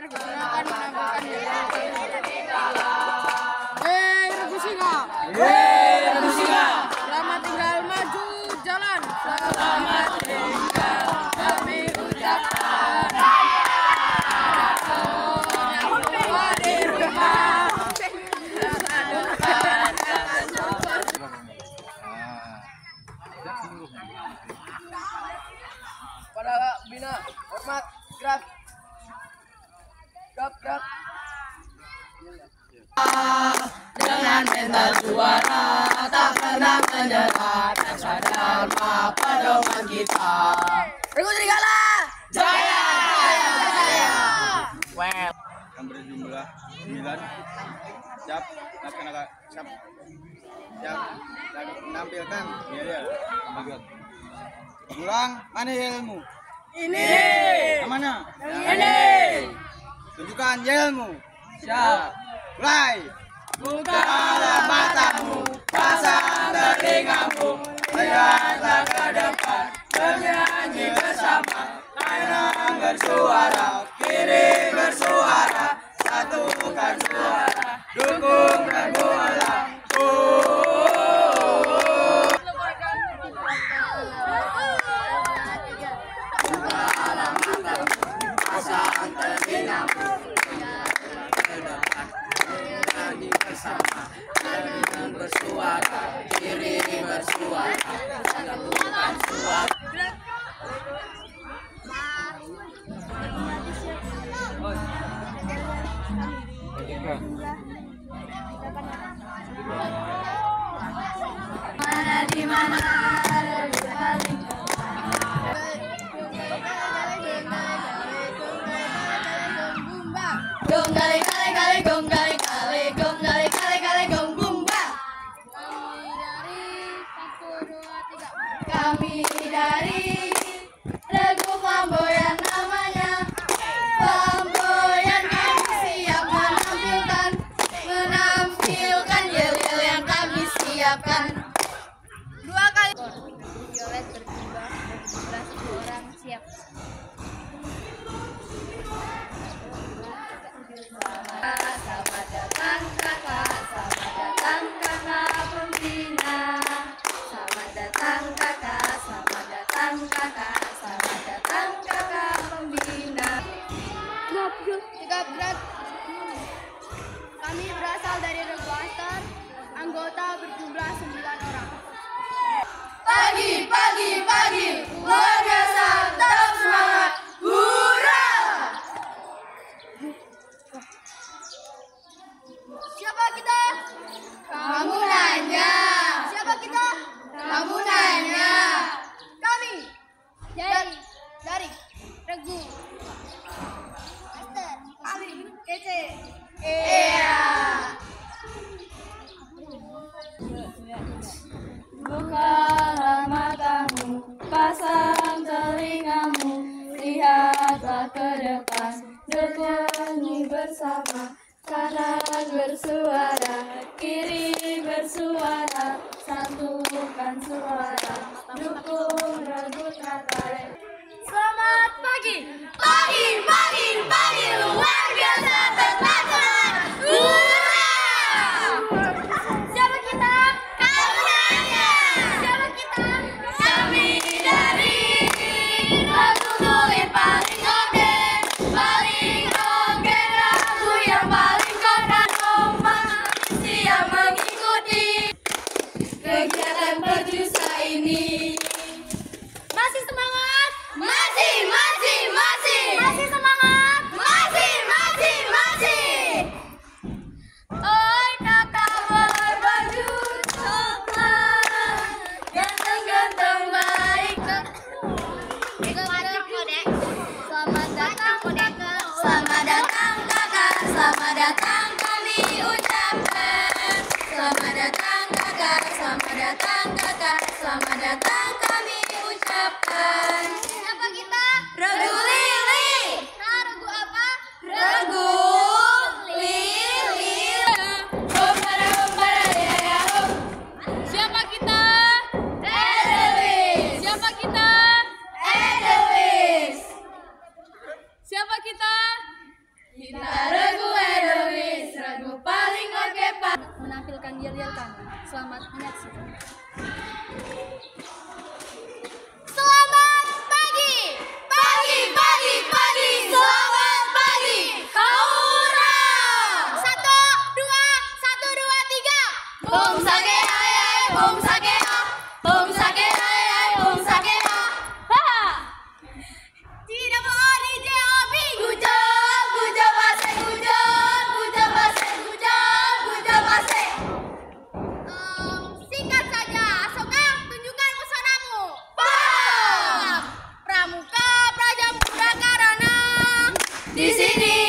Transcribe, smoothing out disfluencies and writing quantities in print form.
akan menampilkan Regu Singa. Regu Singa. Selamat tinggal maju jalan. Selamat tinggal kami ucapkan. Orang tua di rumah. Pada bina hormat gerak. Gerak. Dengan mental juara tak pernah menyerah dan sadar apa dorongan kita. Regu Serigala. Jaya, jaya, jaya. Well. Yang berjumlah 9. Siap, laksanakan. Siap. Menampilkan. Iya. Ulang, mana ilmu? Ini. Mana? Ini. Tunjukkan ilmu. Siap. Mulai. Bukalah matamu, pasang telingamu, lihatlah ke depan, bernyanyi bersama, kanan bersuara, kiri bersuara, satukan suara, dukung dan bola. Bukalah matamu, pasang telingamu, nyanyi bersama, kanan bersuara, kiri bersuara, satukan suara. Mana di mana gong gali gali gali gong gali gali gong gali gali gali gong bumba. Kami dari Regu Flamboyan namanya. Flamboyan kami siap menampilkan yel-yel yang kami siapkan. 2 kali. Violet berjumlah 11 orang siap. Selamat datang kakak, selamat datang kakak pembina. Selamat datang kakak, selamat datang kakak, selamat datang kakak pembina. Tegap berat. Kami berasal dari Regu Aster. Anggota berjumlah 9 orang. Pagi, pagi, pagi, luar biasa, tetap semangat, hurra! Siapa kita? Kamu nanya, Siapa kita? kamu nanya. Kami dari Regu Aster. Kami kece. Iya. Bukalah matamu, pasang telingamu, lihatlah ke depan, bernyanyi bersama, kanan bersuara, kiri bersuara, satukan suara, dukung Regu Tratai. Selamat pagi, pagi, pagi, pagi, luar biasa, tetap semangat, hurra! Siapa kita? Kamu nanya. Siapa kita? Kami dari Regu Kulit paling oke, Regu yang paling kompak, siap mengikuti kegiatan berjusa ini. Masih semangat? Masih semangat? Masih. Oi kakak berbaju coklat, ganteng-ganteng baik. Selamat datang kakak, selamat datang kami ucapkan. Selamat datang kakak, selamat datang kami ucapkan. Siapa kita? Regu Lili. Nah, Regu apa? Regu Lili. Hompara ya. Siapa kita? Edelweiss. Siapa kita? Edelweiss. Siapa kita? Kita regu edois, regu paling oke pak. Menampilkan yel-yel kami. Selamat menyaksikan. Selamat pagi, pagi, pagi, pagi. Selamat pagi, Haura. 1, 2, 1, 2, 3. Bom sake ayai, bom sake ha. Bom sake ayai, bom sake ha. Ha. Tidak mau DJ-OB. Gujab ase, gujab ase, gujab ase. Singkat saja, Asoka, tunjukkan pesonamu. Paham. Pramuka, Praja Muda Karana. Di sini